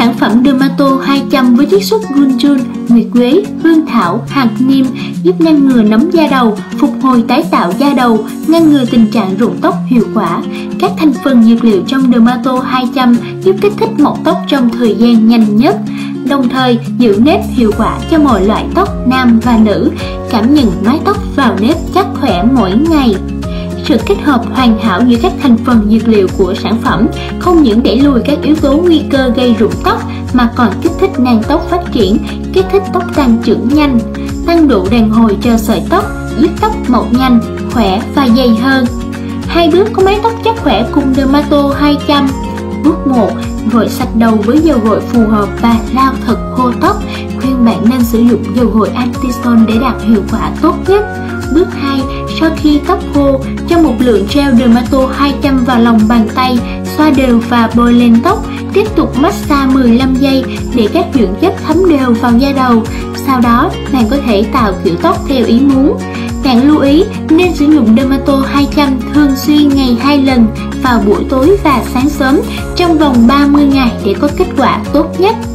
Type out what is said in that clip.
sản phẩm Dermato 200 với chiết xuất Gunjun, nguyệt quế, hương thảo, hạt niêm giúp ngăn ngừa nấm da đầu, phục hồi tái tạo da đầu, ngăn ngừa tình trạng rụng tóc hiệu quả. Các thành phần dược liệu trong Dermato 200 giúp kích thích mọc tóc trong thời gian nhanh nhất, đồng thời giữ nếp hiệu quả cho mọi loại tóc nam và nữ, cảm nhận mái tóc vào nếp chắc khỏe mỗi ngày. Sự kết hợp hoàn hảo giữa các thành phần dược liệu của sản phẩm không những đẩy lùi các yếu tố nguy cơ gây rụng tóc mà còn kích thích nang tóc phát triển, kích thích tóc tăng trưởng nhanh, tăng độ đàn hồi cho sợi tóc, giúp tóc mọc nhanh, khỏe và dày hơn. 2 bước có mái tóc chắc khỏe cùng Dermato 200. Bước 1. Gội sạch đầu với dầu gội phù hợp và lau thật khô tóc. Khuyên bạn nên sử dụng dầu gội Anti-Stone để đạt hiệu quả tốt nhất. Bước 2. Sau khi tóc khô, cho một lượng gel Dermato 200 vào lòng bàn tay, xoa đều và bôi lên tóc. Tiếp tục massage 15 giây để các dưỡng chất thấm đều vào da đầu. Sau đó, bạn có thể tạo kiểu tóc theo ý muốn. Bạn lưu ý nên sử dụng Dermato 200 thường xuyên ngày 2 lần vào buổi tối và sáng sớm trong vòng 30 ngày để có kết quả tốt nhất.